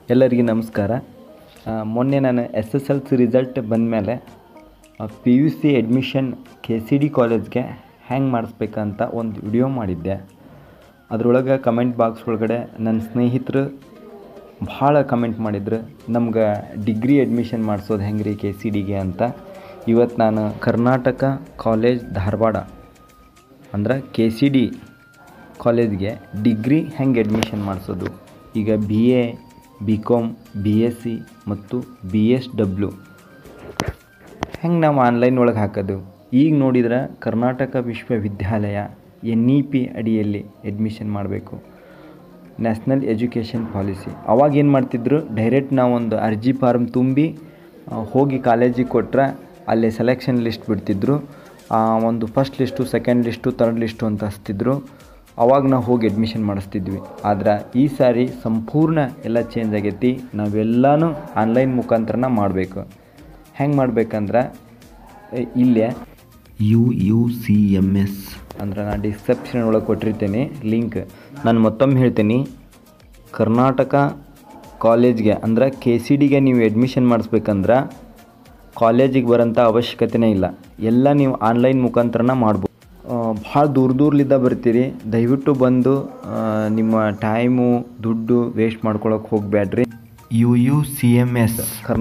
ಎಲ್ಲರಿಗೂ ನಮಸ್ಕಾರ. ಮೊನ್ನೆ ನಾನು SSLC ರಿಸಲ್ಟ್ ಬಂದಮೇಲೆ PUC ಅಡ್ಮಿಷನ್ KCD ಕಾಲೇಜ್ಗೆ ಹ್ಯಾಂಗೆ ಮಾಡಿಸ್ಬೇಕಂತ ಒಂದು ವಿಡಿಯೋ ಮಾಡಿದ್ದೆ. ಅದರೊಳಗೆ ಕಮೆಂಟ್ ಬಾಕ್ಸ್ ಒಳಗಡೆ ನನ್ನ ಸ್ನೇಹಿತರು ಭಾಳ ಕಮೆಂಟ್ ಮಾಡಿದ್ರು, ನಮ್ಗೆ ಡಿಗ್ರಿ ಅಡ್ಮಿಷನ್ ಮಾಡಿಸೋದು ಹೆಂಗೆ ರೀ KCDಗೆ ಅಂತ. ಇವತ್ತು ನಾನು ಕರ್ನಾಟಕ ಕಾಲೇಜ್ ಧಾರವಾಡ ಅಂದ್ರೆ KCD ಕಾಲೇಜ್ಗೆ ಡಿಗ್ರಿ ಹೆಂಗೆ ಅಡ್ಮಿಷನ್ ಮಾಡಿಸೋದು, ಈಗ BA BCom BSc ಮತ್ತು BSW ಹೆಂಗೆ ನಾವು ಆನ್ಲೈನ್ ಒಳಗೆ ಹಾಕೋದು. ಈಗ ನೋಡಿದ್ರೆ ಕರ್ನಾಟಕ ವಿಶ್ವವಿದ್ಯಾಲಯ NEP ಅಡಿಯಲ್ಲಿ ಅಡ್ಮಿಷನ್ ಮಾಡಬೇಕು, ನ್ಯಾಷನಲ್ ಎಜುಕೇಷನ್ ಪಾಲಿಸಿ. ಅವಾಗ ಏನು ಮಾಡ್ತಿದ್ರು, ಡೈರೆಕ್ಟ್ ನಾವು ಒಂದು ಅರ್ಜಿ ಫಾರ್ಮ್ ತುಂಬಿ ಹೋಗಿ ಕಾಲೇಜಿಗೆ ಕೊಟ್ಟರೆ ಅಲ್ಲೇ ಸೆಲೆಕ್ಷನ್ ಲಿಸ್ಟ್ ಬಿಡ್ತಿದ್ರು. ಒಂದು first list, second list, third list ಅಂತ ಹಚ್ತಿದ್ರು. ಅವಾಗ ನಾವು ಹೋಗಿ ಅಡ್ಮಿಷನ್ ಮಾಡಿಸ್ತಿದ್ವಿ. ಆದ್ರೆ ಈ ಸಾರಿ ಸಂಪೂರ್ಣ ಎಲ್ಲ ಚೇಂಜ್ ಆಗೈತಿ. ನಾವೆಲ್ಲನೂ ಆನ್ಲೈನ್ ಮುಖಾಂತರನ ಮಾಡಬೇಕು. ಹೆಂಗೆ ಮಾಡ್ಬೇಕಂದ್ರೆ ಇಲ್ಲೇ UUCMS ಅಂದ್ರೆ ನಾನು ಡಿಸ್ಕ್ರಿಪ್ಷನ್ ಒಳಗೆ ಕೊಟ್ಟಿರ್ತೀನಿ ಲಿಂಕ್. ನಾನು ಮತ್ತೊಮ್ಮೆ ಹೇಳ್ತೀನಿ, ಕರ್ನಾಟಕ ಕಾಲೇಜ್ಗೆ ಅಂದ್ರೆ KCDಗೆ ನೀವು ಅಡ್ಮಿಷನ್ ಮಾಡಿಸ್ಬೇಕಂದ್ರೆ ಕಾಲೇಜಿಗೆ ಬರೋಂಥ ಅವಶ್ಯಕತೆನೇ ಇಲ್ಲ. ಎಲ್ಲ ನೀವು ಆನ್ಲೈನ್ ಮುಖಾಂತರನ ಮಾಡ್ಬೋದು. ಭಾಳ ದೂರಲಿದ್ದ ಬರ್ತೀರಿ, ದಯವಿಟ್ಟು ಬಂದು ನಿಮ್ಮ ಟೈಮು ದುಡ್ಡು ವೇಸ್ಟ್ ಮಾಡ್ಕೊಳಕ್ಕೆ ಹೋಗಬೇಡ್ರಿ. UUCMS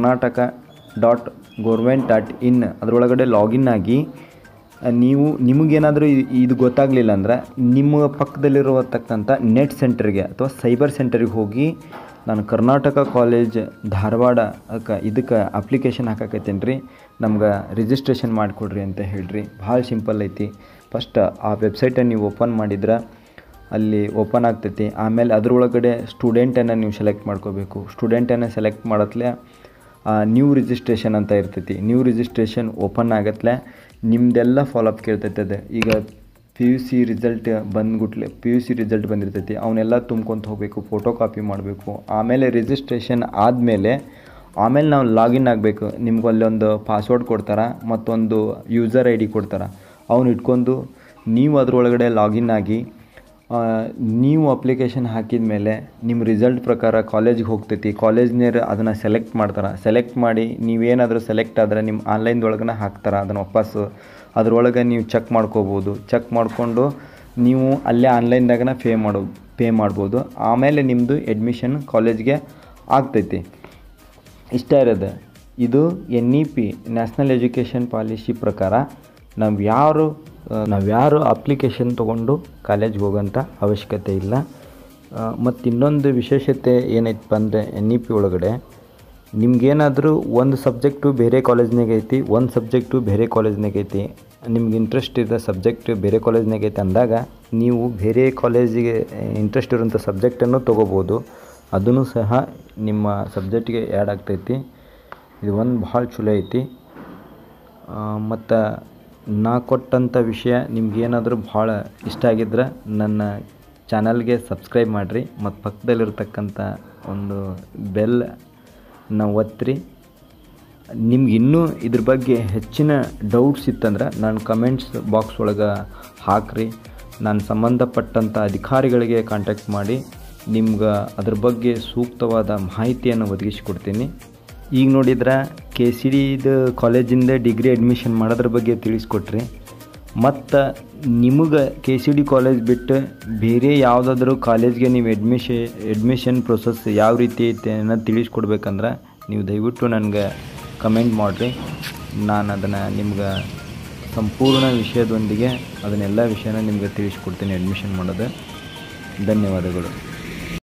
karnataka.government.in ಅದರೊಳಗಡೆ ಲಾಗಿನ್ ಆಗಿ ನಿಮಗೇನಾದರೂ ಇದು ಗೊತ್ತಾಗಲಿಲ್ಲ ಅಂದ್ರೆ ನಿಮ್ಮ ಪಕ್ಕದಲ್ಲಿರುವತಕ್ಕಂಥ ನೆಟ್ ಸೆಂಟರ್ಗೆ ಅಥವಾ ಸೈಬರ್ ಸೆಂಟರಿಗೆ ಹೋಗಿ ನಾನು ಕರ್ನಾಟಕ ಕಾಲೇಜ್ ಧಾರವಾಡ ಇದಕ್ಕೆ ಅಪ್ಲಿಕೇಶನ್ ಹಾಕಕತ್ತೇನೆ ರೀ, ನಮ್ಗೆ ರಿಜಿಸ್ಟ್ರೇಷನ್ ಮಾಡಿಕೊಡ್ರಿ ಅಂತ ಹೇಳ್ರಿ. ಭಾಳ ಸಿಂಪಲ್ ಐತಿ. ಫಸ್ಟ್ ಆ ವೆಬ್ಸೈಟನ್ನು ನೀವು ಓಪನ್ ಮಾಡಿದ್ರೆ ಅಲ್ಲಿ ಓಪನ್ ಆಗ್ತೈತಿ. ಆಮೇಲೆ ಅದರೊಳಗಡೆ ಸ್ಟೂಡೆಂಟನ್ನು ನೀವು ಸೆಲೆಕ್ಟ್ ಮಾಡ್ಕೋಬೇಕು. ಸ್ಟೂಡೆಂಟನ್ನು ಸೆಲೆಕ್ಟ್ ಮಾಡತ್ಲೆ ನ್ಯೂ ರಿಜಿಸ್ಟ್ರೇಷನ್ ಅಂತ ಇರ್ತೈತಿ. ನ್ಯೂ ರಿಜಿಸ್ಟ್ರೇಷನ್ ಓಪನ್ ಆಗತ್ಲೆ ನಿಮ್ಮದೆಲ್ಲ ಫಾಲೋಅಪ್ ಕೇಳ್ತೈತೆ. ಅದು ಈಗ PUC ರಿಸಲ್ಟ್ PUC ರಿಸಲ್ಟ್ ಬಂದಿರ್ತೈತಿ, ಅವನ್ನೆಲ್ಲ ತುಂಬ್ಕೊತ ಹೋಗಬೇಕು, ಫೋಟೋ ಕಾಪಿ ಮಾಡಬೇಕು. ಆಮೇಲೆ ರಿಜಿಸ್ಟ್ರೇಷನ್ ಆದಮೇಲೆ ನಾವು ಲಾಗಿನ್ ಆಗಬೇಕು. ನಿಮ್ಗೆ ಅಲ್ಲೊಂದು ಪಾಸ್ವರ್ಡ್ ಕೊಡ್ತಾರೆ, ಮತ್ತೊಂದು ಯೂಸರ್ ID ಕೊಡ್ತಾರೆ. ಅವನು ಇಟ್ಕೊಂಡು ನೀವು ಅದರೊಳಗಡೆ ಲಾಗಿನ್ ಆಗಿ ನೀವು ಅಪ್ಲಿಕೇಶನ್ ಹಾಕಿದ ಮೇಲೆ ನಿಮ್ಮ ರಿಸಲ್ಟ್ ಪ್ರಕಾರ ಕಾಲೇಜಿಗೆ ಹೋಗ್ತೈತಿ. ಕಾಲೇಜ್ನೇರು ಅದನ್ನು ಸೆಲೆಕ್ಟ್ ಮಾಡ್ತಾರೆ. ಸೆಲೆಕ್ಟ್ ಮಾಡಿ ನೀವೇನಾದರೂ ಸೆಲೆಕ್ಟ್ ಆದರೆ ನಿಮ್ಮ ಆನ್ಲೈನ್ದೊಳಗನ ಹಾಕ್ತಾರೆ ಅದನ್ನು ವಾಪಸ್ಸು. ಅದರೊಳಗೆ ನೀವು ಚೆಕ್ ಮಾಡ್ಕೋಬೋದು. ಚೆಕ್ ಮಾಡಿಕೊಂಡು ನೀವು ಅಲ್ಲೇ ಆನ್ಲೈನ್ದಾಗನ ಪೇ ಮಾಡ್ಬೋದು. ಆಮೇಲೆ ನಿಮ್ಮದು ಅಡ್ಮಿಷನ್ ಕಾಲೇಜ್ಗೆ ಆಗ್ತೈತಿ. ಇಷ್ಟ ಇರೋದು ಇದು NEP ನ್ಯಾಷನಲ್ ಎಜುಕೇಷನ್ ಪಾಲಿಸಿ ಪ್ರಕಾರ ನಾವ್ಯಾರು ಅಪ್ಲಿಕೇಶನ್ ತೊಗೊಂಡು ಕಾಲೇಜ್ಗೆ ಹೋಗೋಂಥ ಅವಶ್ಯಕತೆ ಇಲ್ಲ. ಮತ್ತು ಇನ್ನೊಂದು ವಿಶೇಷತೆ ಏನೈತಪ್ಪ ಅಂದರೆ NEP ಒಳಗಡೆ ನಿಮ್ಗೇನಾದರೂ ಒಂದು ಸಬ್ಜೆಕ್ಟು ಬೇರೆ ಕಾಲೇಜ್ನಾಗ ಐತಿ, ಒಂದು ಸಬ್ಜೆಕ್ಟು ಬೇರೆ ಕಾಲೇಜ್ನಾಗ ಐತಿ, ನಿಮ್ಗೆ ಇಂಟ್ರೆಸ್ಟ್ ಇರೋ ಸಬ್ಜೆಕ್ಟ್ ಬೇರೆ ಕಾಲೇಜ್ನಾಗ ಐತಿ ಅಂದಾಗ ನೀವು ಬೇರೆ ಕಾಲೇಜಿಗೆ ಇಂಟ್ರೆಸ್ಟ್ ಇರೋಂಥ ಸಬ್ಜೆಕ್ಟನ್ನು ತೊಗೋಬೋದು. ಅದೂ ಸಹ ನಿಮ್ಮ ಸಬ್ಜೆಕ್ಟಿಗೆ ಆ್ಯಡ್ ಆಗ್ತೈತಿ. ಇದು ಒಂದು ಭಾಳ ಚಲೋ ಐತಿ. ಮತ್ತು ನಾ ಕೊಟ್ಟಂಥ ವಿಷಯ ನಿಮ್ಗೇನಾದರೂ ಭಾಳ ಇಷ್ಟ ಆಗಿದ್ರೆ ನನ್ನ ಚಾನಲ್ಗೆ ಸಬ್ಸ್ಕ್ರೈಬ್ ಮಾಡಿರಿ ಮತ್ತು ಪಕ್ಕದಲ್ಲಿರ್ತಕ್ಕಂಥ ಒಂದು ಬೆಲ್ ಒತ್ತಿರಿ. ನಿಮ್ಗೆ ಇನ್ನೂ ಇದ್ರ ಬಗ್ಗೆ ಹೆಚ್ಚಿನ ಡೌಟ್ಸ್ ಇತ್ತಂದ್ರೆ ನಾನು ಕಮೆಂಟ್ಸ್ ಬಾಕ್ಸ್ ಒಳಗೆ ಹಾಕ್ರಿ. ನಾನು ಸಂಬಂಧಪಟ್ಟಂಥ ಅಧಿಕಾರಿಗಳಿಗೆ ಕಾಂಟ್ಯಾಕ್ಟ್ ಮಾಡಿ ನಿಮ್ಗೆ ಅದ್ರ ಬಗ್ಗೆ ಸೂಕ್ತವಾದ ಮಾಹಿತಿಯನ್ನು ಒದಗಿಸಿಕೊಡ್ತೀನಿ. ಈಗ ನೋಡಿದ್ರೆ KCD ಕಾಲೇಜಿಂದ ಡಿಗ್ರಿ ಅಡ್ಮಿಷನ್ ಮಾಡೋದ್ರ ಬಗ್ಗೆ ತಿಳಿಸ್ಕೊಟ್ರಿ. ಮತ್ತು ನಿಮಗೆ KCD ಕಾಲೇಜ್ ಬಿಟ್ಟು ಬೇರೆ ಯಾವುದಾದ್ರೂ ಕಾಲೇಜ್ಗೆ ನೀವು ಅಡ್ಮಿಷನ್ ಪ್ರೊಸೆಸ್ ಯಾವ ರೀತಿ ಐತೆ ಅನ್ನೋದು ತಿಳಿಸ್ಕೊಡ್ಬೇಕಂದ್ರೆ ನೀವು ದಯವಿಟ್ಟು ನನಗೆ ಕಮೆಂಟ್ ಮಾಡಿರಿ. ನಾನು ಅದನ್ನು ನಿಮ್ಗೆ ಸಂಪೂರ್ಣ ವಿಷಯದೊಂದಿಗೆ ಅದನ್ನೆಲ್ಲ ವಿಷಯನ ನಿಮ್ಗೆ ತಿಳಿಸ್ಕೊಡ್ತೀನಿ ಅಡ್ಮಿಷನ್ ಮಾಡೋದು. ಧನ್ಯವಾದಗಳು.